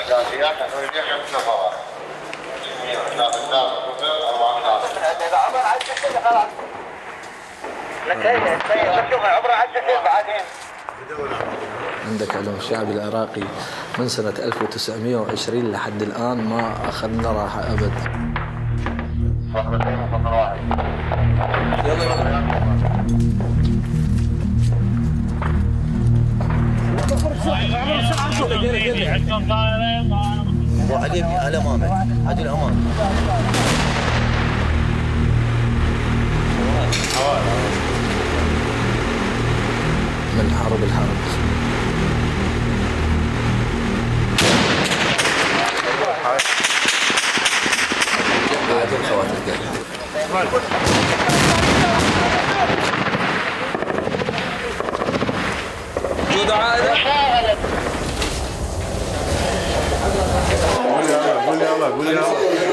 عندك علوم الشعب العراقي من سنة 1920 لحد الآن ما أخذنا راحة أبدا. وعليك على امامك عدل امامك. من حرب الحرب. بعدين خواتر القلب. جود عائلة. قول يلا قول يلا.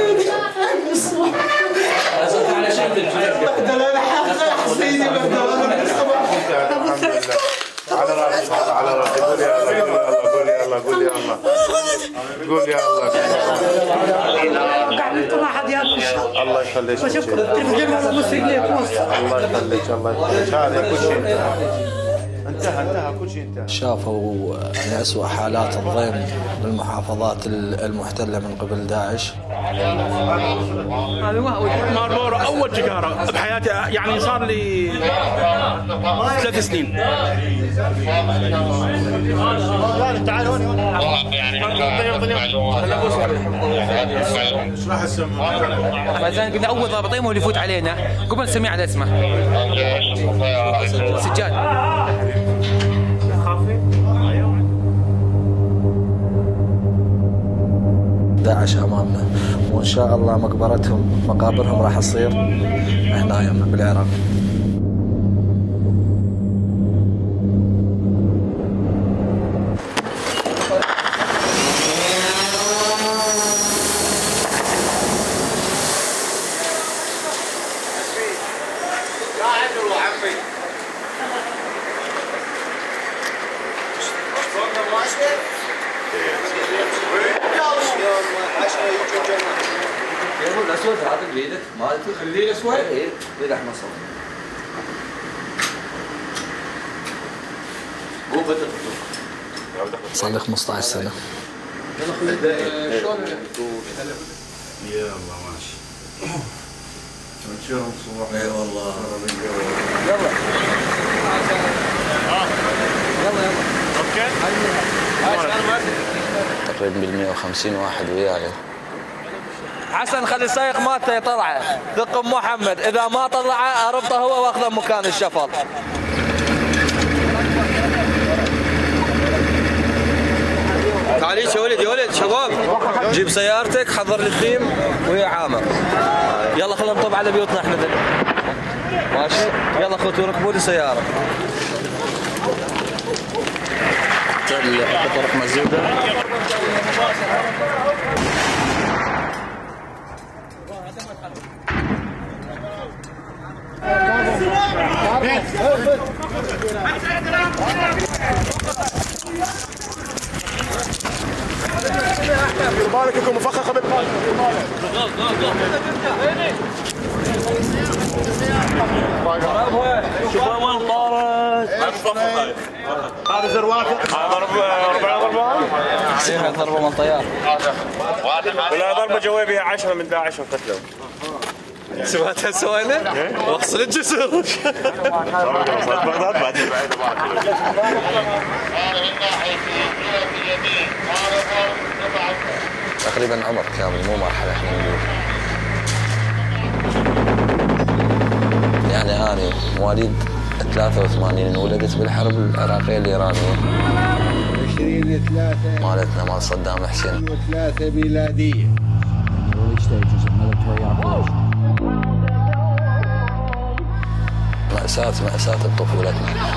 على شكل بهدل انا حاخ سيدي بهدل انا بالصبح. على راسي على راسي قول يلا قول يلا قول يلا قول يلا. قاعد ما حد ياكل. الله يخليك. الله يخليك الله يخليك. هذا كل شيء انتهى كل شيء انتهى. شافوا من أسوأ حالات الضيم بالمحافظات المحتلة من قبل داعش. هذا ماربورو أول تجارة بحياتي، يعني صار لي 3 سنين. تعال هون ايش راح اسمه؟ فزين قلنا أول ضابطين هو اللي يفوت علينا قبل نسميه على اسمه سجاد. داعش أمامنا، وإن شاء الله مقابرهم راح تصير هنا بالعراق. يقول الأسود هذا بيدك مالتي خليه الأسود إيه بيد أحمد صوت قوم بدك صار لي 15 سنة. شلون يلا ماشي. نشوفهم صباح. اي والله يلا يلا اوكي. تقريبا بال 150 واحد وياي. حسن خلي السايق مالته يطلعه، ثق محمد اذا ما طلعه اربطه هو واخذه مكان الشفل. تعال يا ولد يا ولد شباب جيب سيارتك حضر لي الثيم ويا عامر. يلا خلينا نطب على بيوتنا احنا ماشي. يلا اخوتي ركبوا لي سياره. طرق مزودة. بالك يكون مفخخه بالقلب. شوف وين طارت. هذا زروات. ضرب 4 ضربات. فيها ضربة من طيار. ولا ضربة جوابها 10 من داعش وقتلوا. سمعت هالسوالف؟ واصل الجسر. بغداد بعدين. تقريبا عمر كامل مو مرحلة احنا نقول. يعني أنا مواليد 83 ولدت بالحرب العراقية الإيرانية. 20/3 مالتنا مال صدام حسين. 3 ميلادية. مأساة بطفولتنا.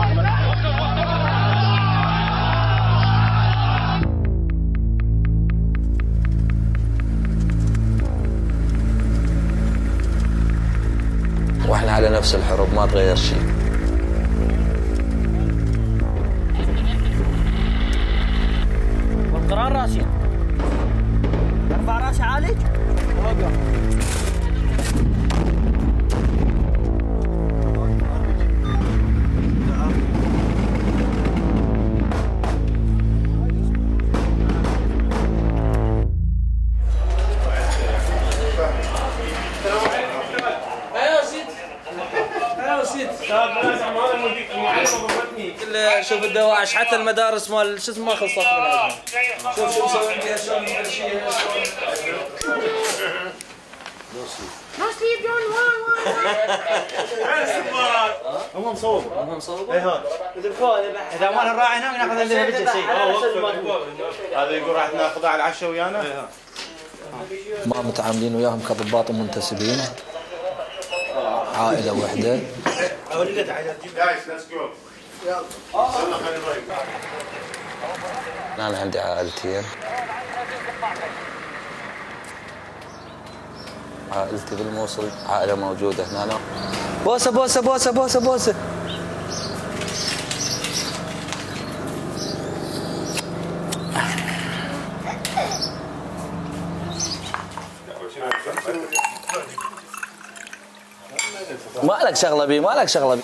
واحنا على نفس الحروب ما تغير شيء. والقران راسي. كل شوف الدواعش حتى المدارس مال شو اسمه ما خلصت من عندنا. شوف شو مسوي فيها شلون مفرشيها No sleep, don't want. هم مصوبوا. هم مصوبة؟ اي هون. اذا ما نراعي هنا ناخذ اللي بده شيء. هذا يقول راح ناخذها على العشاء ويانا. ما متعاملين وياهم كضباط ومنتسبين، عائلة واحدة. أنا عندي عائلتين، عائلتي بالموصل، عائلة موجودة هنا. بوسة بوسة بوسة بوسة بوسة. ما لك شغلة بي، ما لك شغلة بي.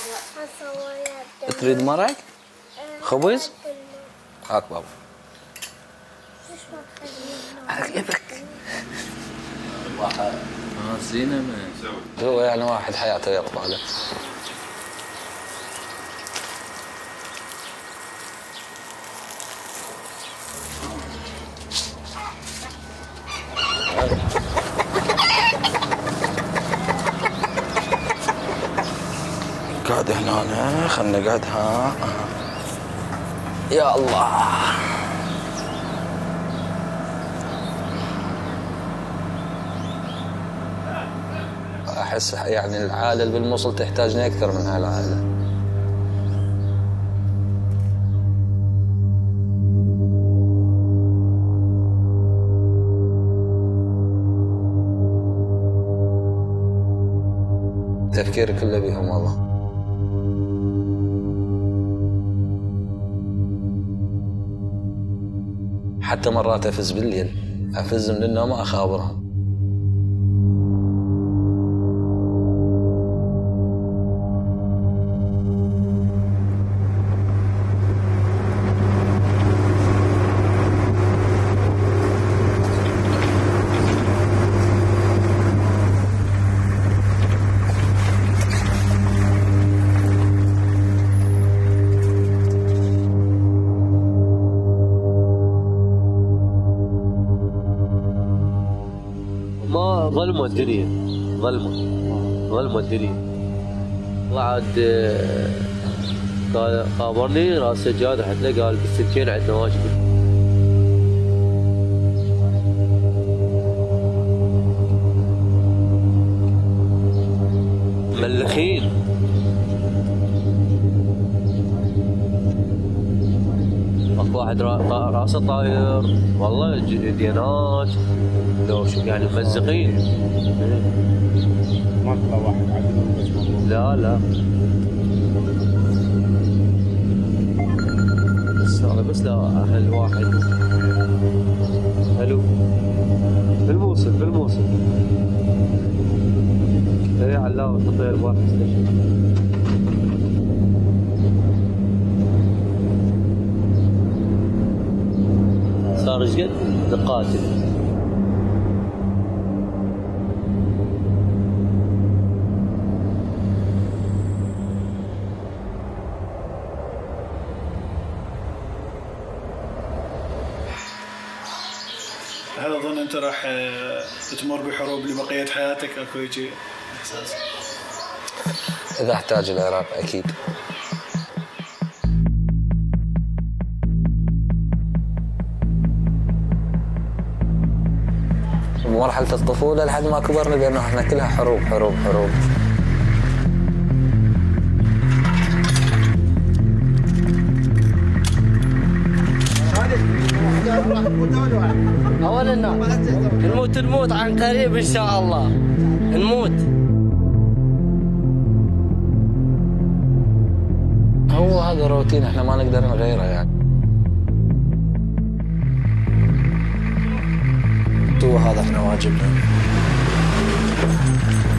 تريد مرق؟ خبز؟ هاك بابا. على يدك. واحد. زينة ما. هو يعني واحد حياته يرضى له. قاعد هنا خلنا نقعد ها. يا الله احس يعني العائله اللي بالموصل تحتاجني اكثر من هالعائله. تفكيري كله بيهم والله. حتى مرات افز بالليل، افز من النوم اخابرهم. ظلموا الدنيا، ظلموا الدنيا. وعد خابرني راس سجاد رحت له قال بالسكين عندنا واجب. ملخين اكو واحد راسه طاير والله ديانات لو شو يعني ممزقين. ما طلع واحد عندنا. لا بس لا اهل واحد. حلو بالموصل اي علاوه تطير واحد. صار ايش قد دقاتل. هل أظن أنت راح تمر بحروب لبقية حياتك؟ أكو شيء إحساس؟ إذا احتاج العراق أكيد. مرحلة الطفولة لحد ما كبرنا بأنه احنا كلها حروب حروب حروب. أولا نموت عن قريب إن شاء الله. نموت. هو هذا روتين احنا ما نقدر نغيره يعني. هو هذا احنا واجبنا.